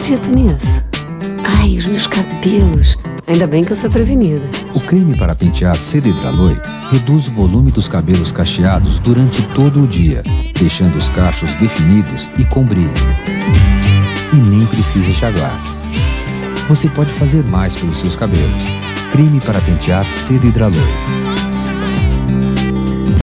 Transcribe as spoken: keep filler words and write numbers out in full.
acredito nisso. Ai, os meus cabelos. Ainda bem que eu sou prevenida. O creme para pentear Seda Hidraloe reduz o volume dos cabelos cacheados durante todo o dia, deixando os cachos definidos e com brilho. E nem precisa enxaguar. Você pode fazer mais pelos seus cabelos. Creme para pentear Seda Hidraloe.